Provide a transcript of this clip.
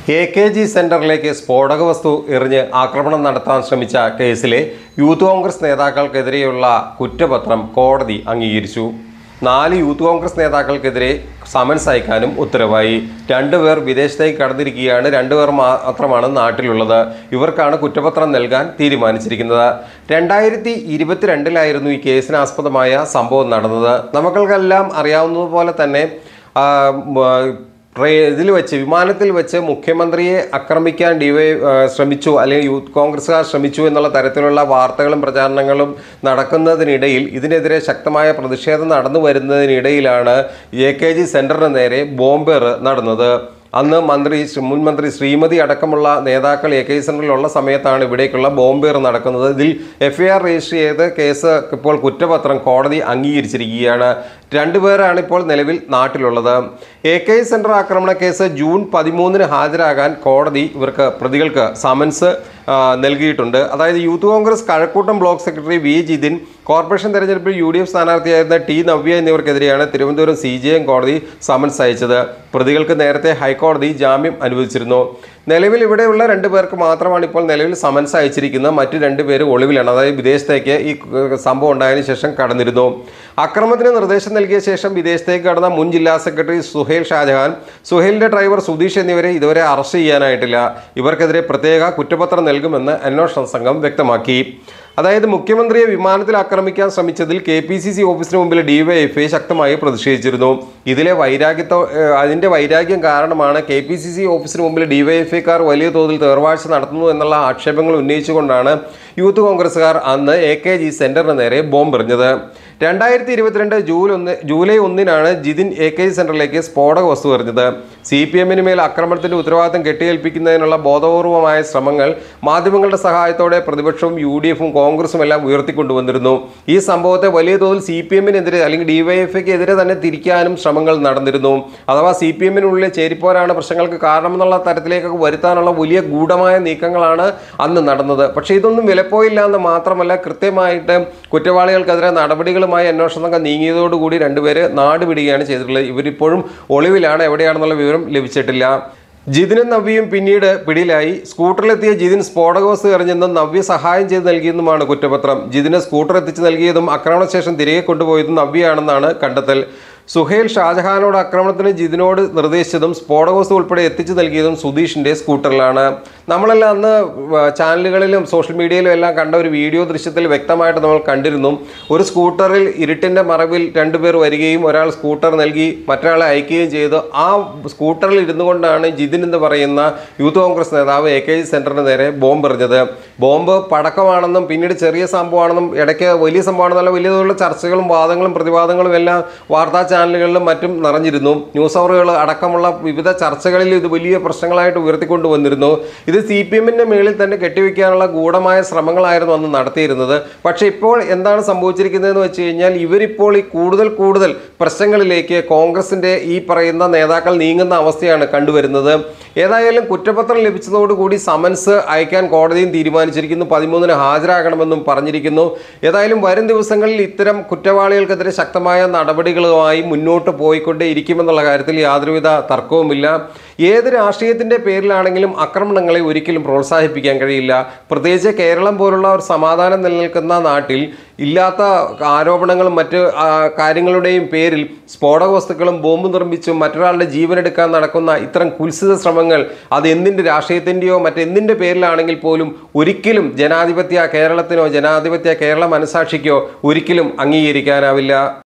AKG സെന്ററിലേക്ക് സ്ഫോടക വസ്തു എറിഞ്ഞ് ആക്രമണം നടത്താൻ ശ്രമിച്ച കേസിലെ യൂത്ത് കോൺഗ്രസ് നേതാക്കൾക്കെതിരെയുള്ള കുറ്റപത്രം കോടതി അംഗീകരിച്ചു. 4 യൂത്ത് കോൺഗ്രസ് നേതാക്കൾക്കെതിരെ സമൻസ് അയക്കാനും ഉത്തരവായി. 2 പേർ വിദേശത്തേക്ക് കടന്നിരിക്കുകയാണ്. 2 പേർ മാത്രമാണ് നാട്ടിലുള്ളത്. ഇവർക്കാണ് കുറ്റപത്രം നൽകാൻ തീരുമാനിച്ചിരിക്കുന്നത്. 2022 ഈ കേസിനാസ്പദമായ സംഭവം നടന്നത്. നമുക്കെല്ലാം അറിയാവുന്നതുപോലെ തന്നെ വിമാനത്തിൽ വെച്ച് മുഖ്യമന്ത്രിയെ ആക്രമിക്കാൻ ശ്രമിച്ചു, അല്ലെങ്കിൽ യൂത്ത് കോൺഗ്രസ്സുകാർ ശ്രമിച്ചു എന്നുള്ള തരത്തിലുള്ള വാർത്തകളും പ്രചാരണങ്ങളും നടക്കുന്നതിനിടയിൽ ഇതിനെതിരെ ശക്തമായ പ്രതിഷേധം നടന്നു വരുന്നതിനിടയിലാണ് AKG സെന്ററിന് നേരെ ബോംബേർ നടന്നത്. അന്ന് മുൻ മന്ത്രി ശ്രീമതി അടക്കമുള്ള നേതാക്കൾ AKG സെന്ററിലുള്ള സമയത്താണ് ഇവിടേക്കുള്ള ബോംബേർ നടക്കുന്നത്. ഇതിൽ FIR രജിസ്റ്റർ ചെയ്ത് കേസ് ഇപ്പോൾ കുറ്റപത്രം കോടതി അംഗീകരിച്ചിരിക്കുകയാണ്. 2 പേരാണ് ഇപ്പോൾ നിലവിൽ നാട്ടിലുള്ളത്. AKG സെന്റർ ആക്രമണ കേസ് ജൂൺ 13 ഹാജരാകാൻ കോടതി പ്രതികൾക്ക് സമൻസ് നൽകിയിട്ടുണ്ട്. അതായത് youth Congress Kazhakkoottam block secretary V Jithin, corporation തെരഞ്ഞെടുപ്പിൽ UDF സ്ഥാനാർത്ഥിയായിരുന്ന T നവ്യ എന്നിവർക്കെതിരെയാണ് തിരുവനന്തപുരം CJM കോടതി സമൻസ് അയച്ചത്. പ്രതികൾക്ക് നേരത്തെ ഹൈക്കോടതി ജാമ്യം അനുവദിച്ചിരുന്നു. നിലവിൽ ഇവിടെയുള്ള 2 പേർക്ക് മാത്രമാണ് ഇപ്പോൾ നിലവിൽ സമൻസ് അയച്ചിരിക്കുന്നത്. മറ്റ് 2 പേര് ഒളിവിലാണ്. അതായത് വിദേശത്തേക്ക് ഈ സംഭവം ഉണ്ടായതിനു ശേഷം കടന്നിരുന്നു. അക്രമത്തിന് നിർദ്ദേശം നൽകിയ ശേഷം വിദേശത്തേക്ക് കടന്ന മുൻ ജില്ലാ സെക്രട്ടറി സുഹേൽ ഷാജഹാൻ, സുഹേലിന്റെ ഡ്രൈവർ സുധീഷ് എന്നിവരെ ഇതുവരെ അറസ്റ്റ് ചെയ്യാനായിട്ടില്ല. ഇവർക്കെതിരെ പ്രത്യേക കുറ്റപത്രം നൽകുമെന്ന് അന്വേഷണ സംഘം വ്യക്തമാക്കി. അതായത് മുഖ്യമന്ത്രിയെ വിമാനത്തിൽ ആക്രമിക്കാൻ ശ്രമിച്ചതിൽ KPCC ഓഫീസിന് മുമ്പിൽ DYFI ശക്തമായി പ്രതിഷേധിച്ചിരുന്നു. അതിന്റെ വൈരാഗ്യം കാരണമാണ് KPCC ഓഫീസിന് മുമ്പിൽ DYFIക്കാർ വലിയ തോതിൽ തേർവാഴ്ച നടത്തുന്നു എന്നുള്ള ആക്ഷേപങ്ങൾ ഉന്നയിച്ചുകൊണ്ടാണ് യൂത്ത് കോൺഗ്രസ്സുകാർ അന്ന് AKG സെന്ററിന് നേരെ ബോംബെറിഞ്ഞത്. 2022 ജൂലൈ 1 ജിതിൻ AKG സെന്ററിലേക്ക് സ്ഫോടക വസ്തു എറിഞ്ഞത്. CPM-ന് മേൽ ആക്രമണത്തിന്റെ ഉത്തരവാദിത്തം കെട്ടിയേൽപ്പിക്കുന്നതിനുള്ള ബോധപൂർവമായ ശ്രമങ്ങൾ മാധ്യമങ്ങളുടെ സഹായത്തോടെ പ്രതിപക്ഷവും UDF-ഉം കോൺഗ്രസും എല്ലാം ഉയർത്തിക്കൊണ്ടുവന്നിരുന്നു. ഈ സംഭവത്തെ വലിയ തോതിൽ CPM-നെതിരെ അല്ലെങ്കിൽ DYFIക്കെതിരെ തന്നെ തിരിക്കാനും ശ്രമങ്ങൾ നടന്നിരുന്നു. അഥവാ CPM-നുള്ളിലെ ചേരിപ്പോരാണ് പ്രശ്നങ്ങൾക്ക് കാരണമെന്നുള്ള തരത്തിലേക്കൊക്കെ വരുത്താനുള്ള വലിയ ഗൂഢമായ നീക്കങ്ങളാണ് അന്ന് നടന്നത്. പക്ഷേ ഇതൊന്നും വിലപ്പോയില്ല എന്ന് മാത്രമല്ല, കൃത്യമായിട്ട് കുറ്റവാളികൾക്കെതിരെ നടപടികളുമായി അന്വേഷണ സംഘം നീങ്ങിയതോടുകൂടി 2 പേര് നാട് വിടുകയാണ് ചെയ്തിട്ടുള്ളത്. ഇവരിപ്പോഴും ഒളിവിലാണ്. എവിടെയാണെന്നുള്ള വിവരം ലഭിച്ചിട്ടില്ല. ജിതിനും നവ്യയും പിന്നീട് പിടിയിലായി. സ്കൂട്ടറിലെത്തിയ ജിതിൻ സ്ഫോടക വസ്തു എറിഞ്ഞെന്നും നവ്യ സഹായം ചെയ്ത് നൽകിയെന്നുമാണ് കുറ്റപത്രം. ജിതിന് സ്കൂട്ടർ എത്തിച്ചു നൽകിയതും ആക്രമണശേഷം തിരികെ കൊണ്ടുപോയതും നവ്യയാണെന്നാണ് കണ്ടെത്തൽ. സുഹേൽ ഷാജഹാനോട് ആക്രമണത്തിന് ജിതിനോട് നിർദ്ദേശിച്ചതും സ്ഫോടക വസ്തു ഉൾപ്പെടെ എത്തിച്ചു നൽകിയതും സുധീഷിന്റെ സ്കൂട്ടറിലാണ്. നമ്മളെല്ലാം അന്ന് ചാനലുകളിലും സോഷ്യൽ മീഡിയയിലും എല്ലാം കണ്ട ഒരു വീഡിയോ ദൃശ്യത്തിൽ വ്യക്തമായിട്ട് നമ്മൾ കണ്ടിരുന്നു. ഒരു സ്കൂട്ടറിൽ ഇരുട്ടിന്റെ മറവിൽ 2 പേർ വരികയും ഒരാൾ സ്കൂട്ടർ നൽകി മറ്റൊരാളെ അയക്കുകയും ചെയ്തു. ആ സ്കൂട്ടറിൽ ഇരുന്നു കൊണ്ടാണ് ജിതിൻ എന്ന് പറയുന്ന യൂത്ത് കോൺഗ്രസ് നേതാവ് AKG സെന്ററിന് നേരെ ബോംബെറിഞ്ഞത്. ബോംബ് പടക്കമാണെന്നും പിന്നീട് ചെറിയ സംഭവമാണെന്നും ഇടയ്ക്ക് വലിയ സംഭവമാണെന്നുള്ള വലിയ തോതിലുള്ള ചർച്ചകളും വാദങ്ങളും പ്രതിവാദങ്ങളും എല്ലാം വാർത്താ ചാനലുകളിലും മറ്റും നിറഞ്ഞിരുന്നു. ന്യൂസ് അവറുകൾ അടക്കമുള്ള വിവിധ ചർച്ചകളിൽ ഇത് വലിയ പ്രശ്നങ്ങളായിട്ട് ഉയർത്തിക്കൊണ്ടുവന്നിരുന്നു. ഇത് CPM-ന്റെ മേളിൽ തന്നെ കെട്ടിവെക്കാനുള്ള ഗൂഢമായ ശ്രമങ്ങളായിരുന്നു അന്ന് നടത്തിയിരുന്നത്. പക്ഷേ ഇപ്പോൾ എന്താണ് സംഭവിച്ചിരിക്കുന്നതെന്ന് വെച്ച് കഴിഞ്ഞാൽ, ഇവരിപ്പോൾ ഈ കൂടുതൽ പ്രശ്നങ്ങളിലേക്ക് കോൺഗ്രസിന്റെ ഈ പറയുന്ന നേതാക്കൾ നീങ്ങുന്ന അവസ്ഥയാണ് കണ്ടുവരുന്നത്. ഏതായാലും കുറ്റപത്രം ലഭിച്ചതോടുകൂടി സമൻസ് അയക്കാൻ കോടതിയും തീരുമാനിച്ചിരിക്കുന്നു. 13 ഹാജരാകണമെന്നും പറഞ്ഞിരിക്കുന്നു. ഏതായാലും വരും ദിവസങ്ങളിൽ ഇത്തരം കുറ്റവാളികൾക്കെതിരെ ശക്തമായ നടപടികളുമായി മുന്നോട്ട് പോയിക്കൊണ്ടേ ഇരിക്കുമെന്നുള്ള കാര്യത്തിൽ യാതൊരുവിധ തർക്കവുമില്ല. ഏത് രാഷ്ട്രീയത്തിന്റെ പേരിലാണെങ്കിലും ആക്രമണങ്ങളെ ഒരിക്കലും പ്രോത്സാഹിപ്പിക്കാൻ കഴിയില്ല. പ്രത്യേകിച്ച് കേരളം പോലുള്ള ഒരു സമാധാനം നിലനിൽക്കുന്ന നാട്ടിൽ ഇല്ലാത്ത ആരോപണങ്ങളും മറ്റ് കാര്യങ്ങളുടെയും പേരിൽ സ്ഫോടക വസ്തുക്കളും ബോംബ് നിർമ്മിച്ചും മറ്റൊരാളുടെ ജീവനെടുക്കാൻ നടക്കുന്ന ഇത്തരം കുൽസിത ശ്രമങ്ങൾ അത് എന്തിൻ്റെ രാഷ്ട്രീയത്തിൻ്റെയോ മറ്റെന്തിൻ്റെ പേരിലാണെങ്കിൽ പോലും ഒരിക്കലും ജനാധിപത്യ കേരളത്തിനോ ജനാധിപത്യ കേരള മനസാക്ഷിക്കോ ഒരിക്കലും അംഗീകരിക്കാനാവില്ല.